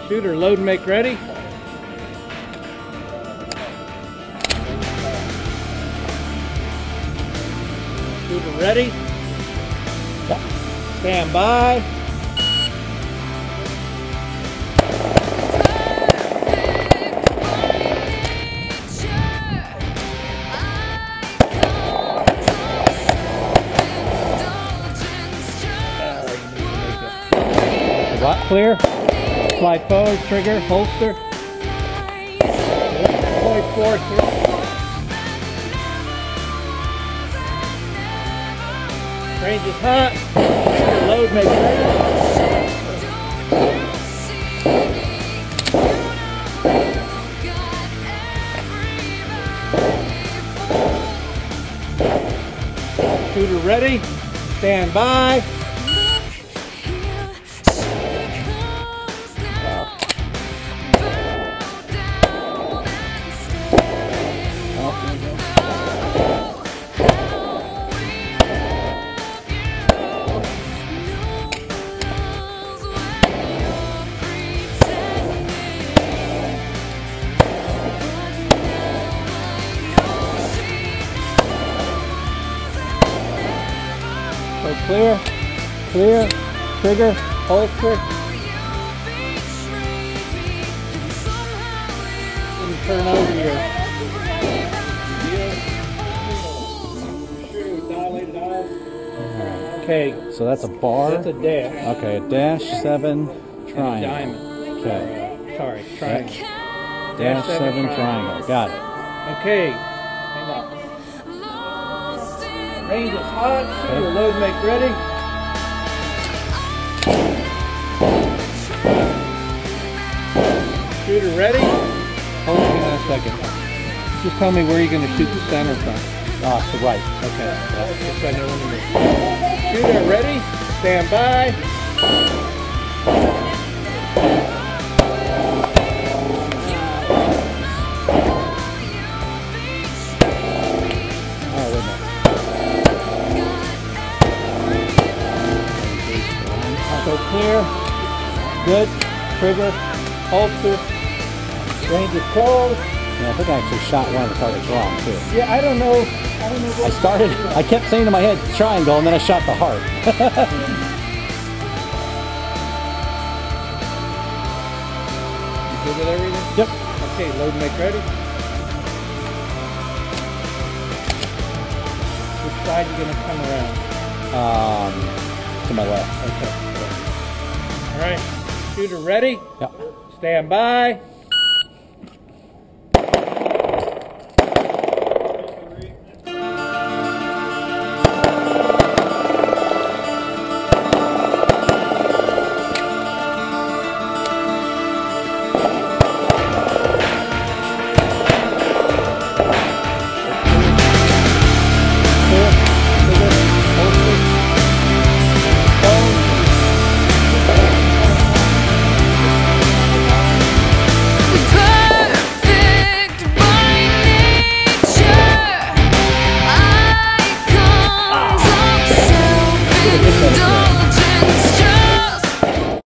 Shooter, load and make ready. Shooter ready. Yep. Stand by. Clear. Slide forward, trigger, holster. Point forward. Range is hot. Load, make ready. Shooter ready. Stand by. So clear, clear, trigger, holster. And turn over your dilated eyes. Okay. So that's a bar. That's a dash. Okay, a dash 7 triangle. Diamond. Okay. Sorry, triangle. Dash 7 triangle. Got it. Okay. Hang on. Range is hot. Shooter, load, make ready. Shooter ready. Hold on a second. Just tell me where you're going to shoot the center from. To right. Okay. Just so I know when to move. Shooter ready. Stand by. So clear, good, trigger, holster, range is closed. Yeah, I think I actually shot one of the targets wrong too. Yeah, I don't know I kept saying to my head triangle and then I shot the heart. You good with everything? Yep. Okay, load and make ready. Which side are you going to come around? To my left. Okay. All right, shooter ready. Yep. Stand by.